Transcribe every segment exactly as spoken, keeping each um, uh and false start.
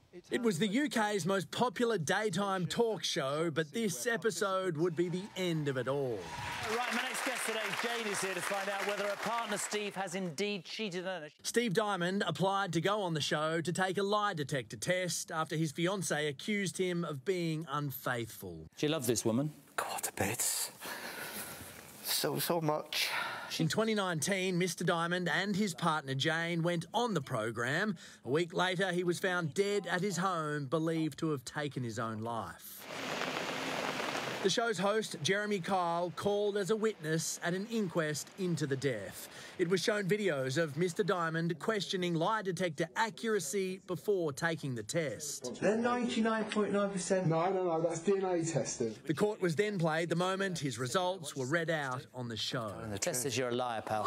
It was the U K's most popular daytime talk show, but this episode would be the end of it all. Right, my next guest today, Jane, is here to find out whether her partner Steve has indeed cheated on her. Steve Diamond applied to go on the show to take a lie detector test after his fiancée accused him of being unfaithful. Do you love this woman? God, a bit. So, so much. In twenty nineteen, Mister Diamond and his partner Jane went on the program. A week later, he was found dead at his home, believed to have taken his own life. The show's host, Jeremy Kyle, called as a witness at an inquest into the death. It was shown videos of Mister Diamond questioning lie detector accuracy before taking the test. They're ninety-nine point nine percent. No, no, no, that's D N A tested. The court was then played the moment his results were read out on the show. The test says you're a liar, pal.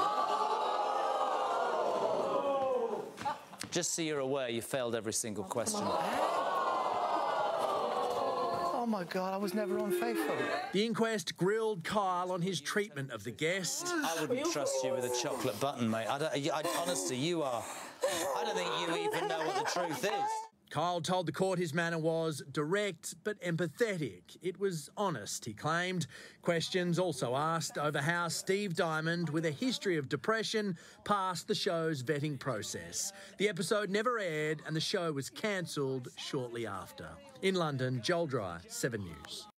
Just so you're aware, you failed every single question. Oh my God, I was never unfaithful. The inquest grilled Kyle on his treatment of the guest. I wouldn't trust you with a chocolate button, mate. I don't, I, honestly, you are... I don't think you even know what the truth is. Kyle told the court his manner was direct but empathetic. It was honest, he claimed. Questions also asked over how Steve Diamond, with a history of depression, passed the show's vetting process. The episode never aired and the show was cancelled shortly after. In London, Joel Dry, seven News.